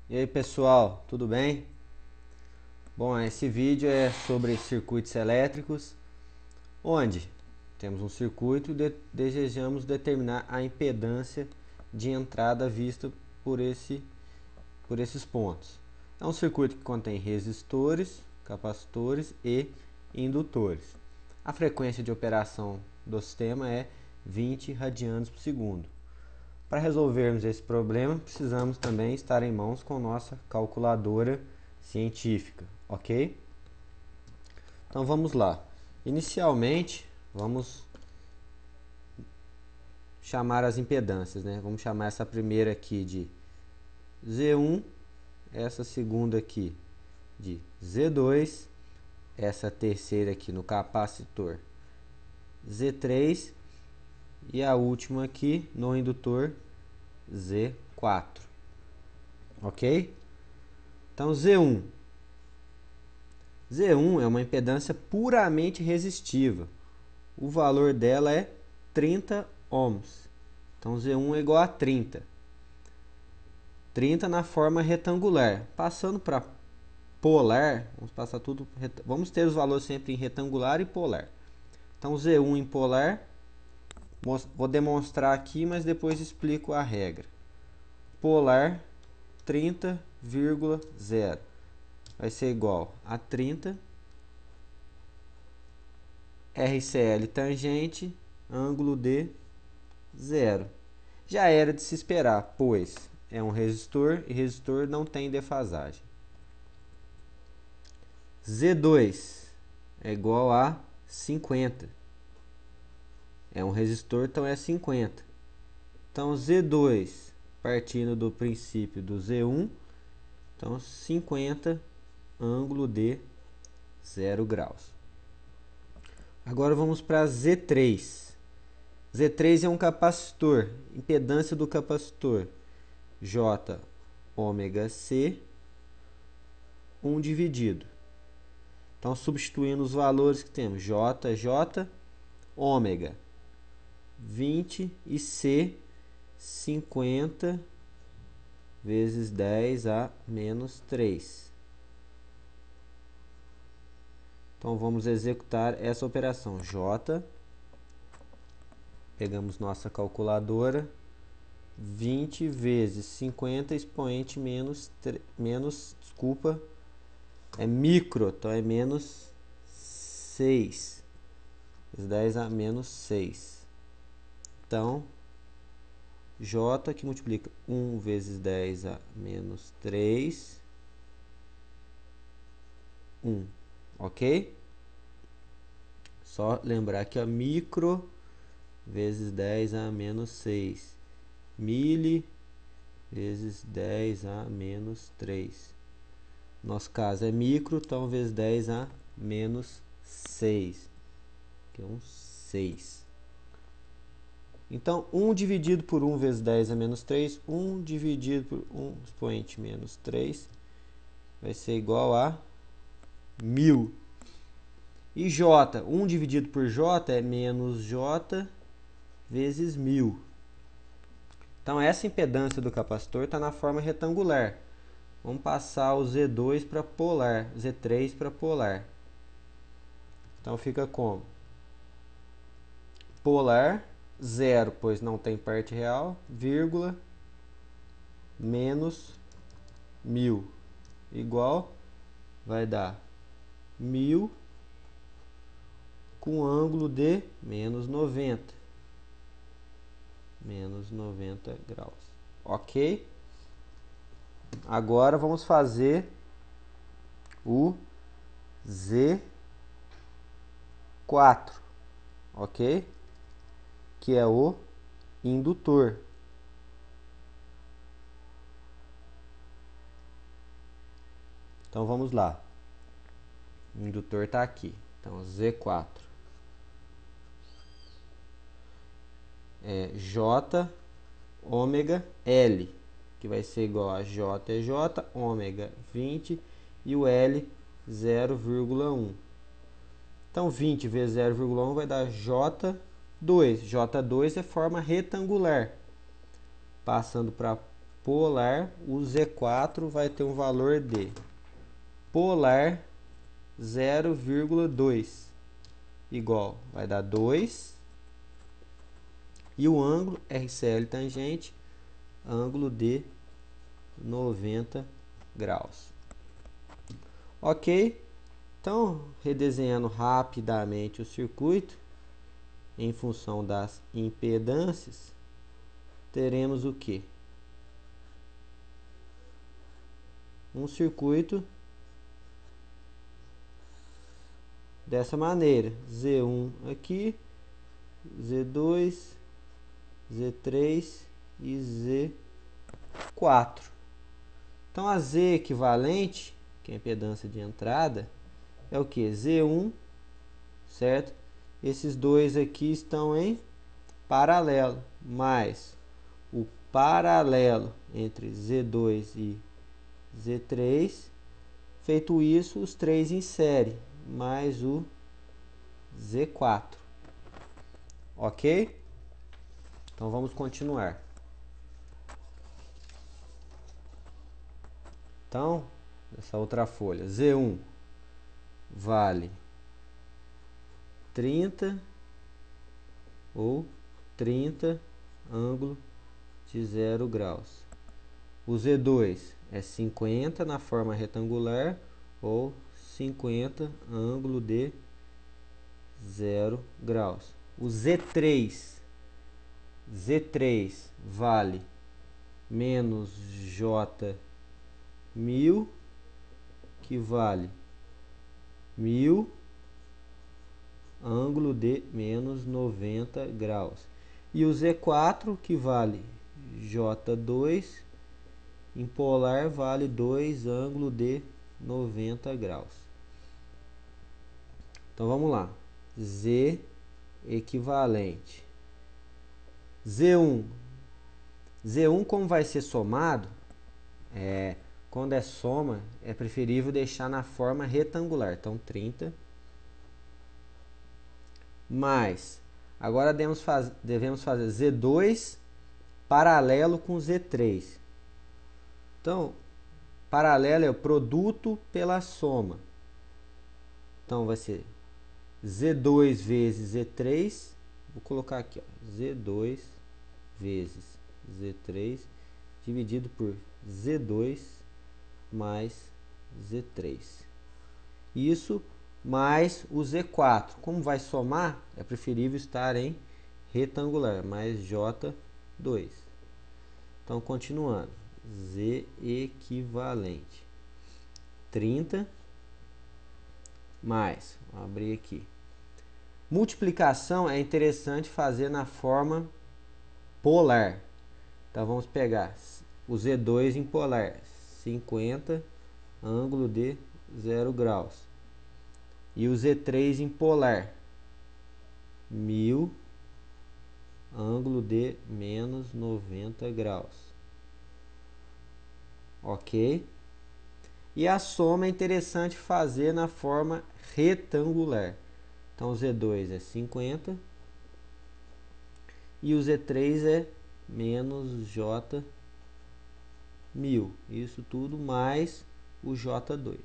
E aí pessoal, tudo bem? Bom, esse vídeo é sobre circuitos elétricos, onde temos um circuito e desejamos determinar a impedância de entrada vista por esses pontos. É um circuito que contém resistores, capacitores e indutores. A frequência de operação do sistema é 20 radianos por segundo. Para resolvermos esse problema, precisamos também estar em mãos com nossa calculadora científica, ok? Então vamos lá. Inicialmente, vamos chamar as impedâncias, né? Vamos chamar essa primeira aqui de Z1, essa segunda aqui de Z2, essa terceira aqui no capacitor Z3 e a última aqui no indutor Z4, ok? Então Z1 é uma impedância puramente resistiva, o valor dela é 30 ohms, então Z1 é igual a 30 na forma retangular. Passando para polar, vamos ter os valores sempre em retangular e polar. Então Z1 em polar, vou demonstrar aqui, mas depois explico a regra. Polar 30,0 vai ser igual a 30 RCL tangente, ângulo de 0. Já era de se esperar, pois é um resistor e resistor não tem defasagem. Z2 é igual a 50. É um resistor, então é 50. Então Z2, partindo do princípio do Z1, então 50 ângulo de 0 graus. Agora vamos para Z3. Z3 é um capacitor, impedância do capacitor J ômega C 1 dividido. Então substituindo os valores que temos, J ômega 20 e C 50 vezes 10 a menos 3. Então vamos executar essa operação. J, pegamos nossa calculadora, 20 vezes 50 expoente desculpa, é micro, então é menos 6. 10 a menos 6. Então, J que multiplica 1 vezes 10 a menos 3, 1, ok? Só lembrar que é micro vezes 10 a menos 6, mili vezes 10 a menos 3. Nosso caso é micro, então vezes 10 a menos 6, que é um 6. Então, 1 dividido por 1 vezes 10 a menos 3, 1 dividido por 1 expoente menos 3, vai ser igual a 1000. E J, 1 dividido por J é menos J vezes 1000. Então, essa impedância do capacitor está na forma retangular. Vamos passar o Z2 para polar, Z3 para polar. Então, fica como? Polar, 0, pois não tem parte real, vírgula, menos 1000, igual, vai dar 1000 com ângulo de menos 90. Menos 90 graus. Ok? Agora vamos fazer o Z4. Ok? Que é o indutor. Então vamos lá. O indutor está aqui. Então Z4 é J ômega L, que vai ser igual a J é J, ômega 20 e o L 0,1. Então 20 vezes 0,1 vai dar J2. J2 é forma retangular. Passando para polar, o Z4 vai ter um valor de polar 0,2 igual, vai dar 2, e o ângulo RCL tangente, ângulo de 90 graus. Ok? Então, redesenhando rapidamente o circuito, em função das impedâncias, teremos o que? Um circuito dessa maneira, Z1 aqui, Z2, Z3 e Z4. Então a Z equivalente, que é a impedância de entrada, é o que? Z1, certo? Esses dois aqui estão em paralelo, mais o paralelo entre Z2 e Z3. Feito isso, os três em série, mais o Z4. Ok? Então vamos continuar. Então, essa outra folha, Z1 vale 30 ou 30 ângulo de 0 graus. O Z2 é 50 na forma retangular ou 50 ângulo de 0 graus. O Z3 vale menos J1000, que vale 1000 ângulo de menos 90 graus. E o Z4, que vale J2, em polar vale 2 ângulo de 90 graus. Então vamos lá. Z equivalente. Z1. Z1, como vai ser somado, quando é soma, é preferível deixar na forma retangular. Então 30 mais, agora devemos fazer Z2 paralelo com Z3. Então, paralelo é o produto pela soma. Então, vai ser Z2 vezes Z3. Vou colocar aqui, ó, Z2 vezes Z3 dividido por Z2 mais Z3. Isso mais o Z4. Como vai somar, é preferível estar em retangular, mais J2. Então, continuando. Z equivalente. 30 mais, vou abrir aqui. Multiplicação é interessante fazer na forma polar. Então, vamos pegar o Z2 em polar. 50 ângulo de 0 graus. E o Z3 em polar, 1000 ângulo de menos 90 graus. Ok? E a soma é interessante fazer na forma retangular. Então, o Z2 é 50 e o Z3 é menos J1000. Isso tudo mais o J2.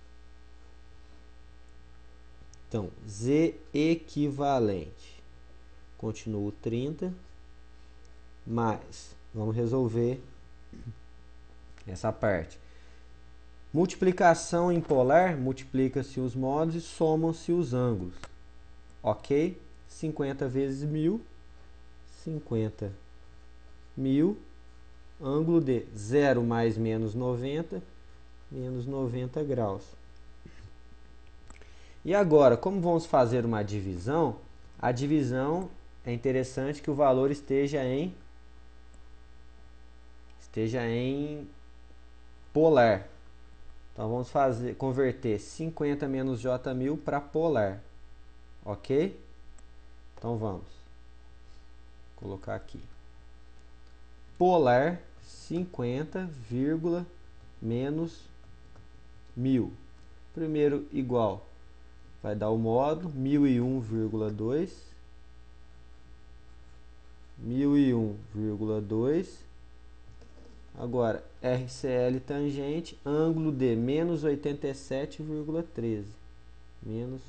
Então, Z equivalente. Continuo 30 mais, vamos resolver essa parte. Multiplicação em polar, multiplica-se os modos e somam-se os ângulos. Ok? 50 vezes 1000, 50 1000, ângulo de 0 mais menos 90 graus. E agora, como vamos fazer uma divisão, a divisão é interessante que o valor esteja em polar. Então vamos converter 50 menos J1000 para polar. Ok? Então vamos colocar aqui. Polar 50, menos 1000. Primeiro igual. Vai dar o módulo 1001,2. 1001,2. Agora, RCL tangente, ângulo D, menos 87,13. Menos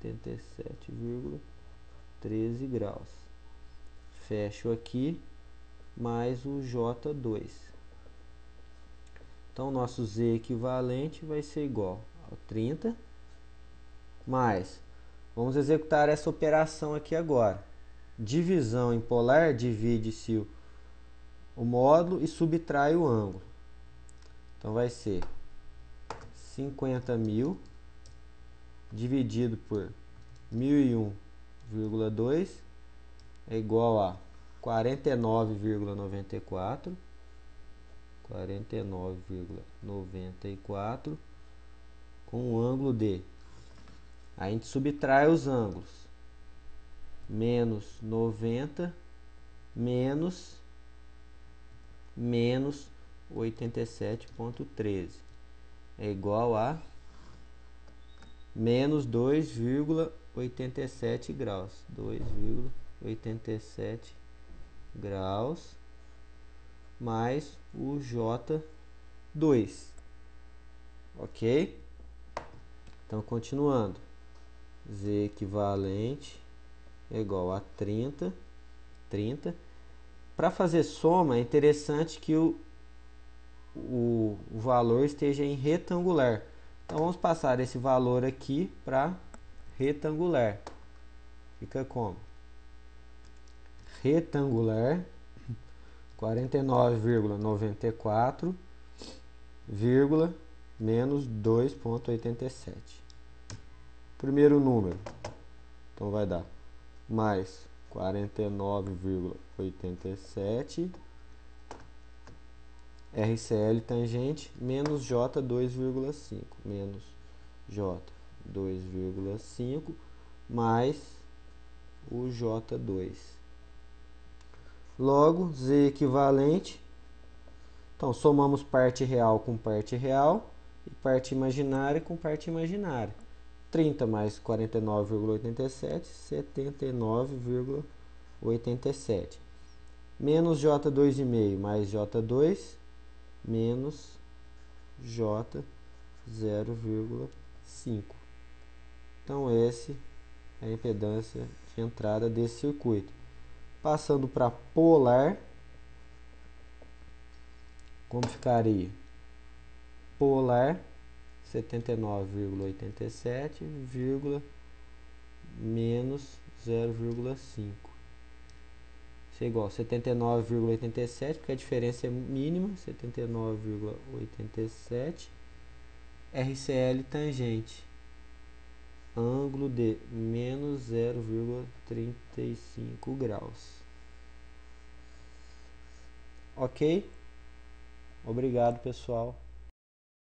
87,13 graus. Fecho aqui, mais o J2. Então, nosso Z equivalente vai ser igual ao 30, mais, vamos executar essa operação aqui agora. Divisão em polar, divide-se o módulo e subtrai o ângulo. Então, vai ser 50.000 dividido por 1001,2 é igual a 49,94. 49,94 com o ângulo D. A gente subtrai os ângulos. Menos 90 menos 87,13 é igual a menos 2,87 graus. 2,87 graus mais o J2. Ok? Então, continuando. Z equivalente é igual a 30. Para fazer soma, é interessante que o valor esteja em retangular. Então, vamos passar esse valor aqui para retangular. Fica como? Retangular 49,94, menos 2,87. Primeiro número, então vai dar mais 49,87, RCL tangente, menos J 2,5, menos J 2,5, mais o J2. Logo, Z equivalente. Então, somamos parte real com parte real e parte imaginária com parte imaginária. 30 mais 49,87, 79,87. Menos J2,5 mais J2, menos J 0,5. Então, essa é a impedância de entrada desse circuito. Passando para polar, como ficaria? Polar 79,87, menos 0,5. Isso é igual a 79,87, porque a diferença é mínima, 79,87. RCL tangente, ângulo de menos 0,35 graus. Ok? Obrigado, pessoal.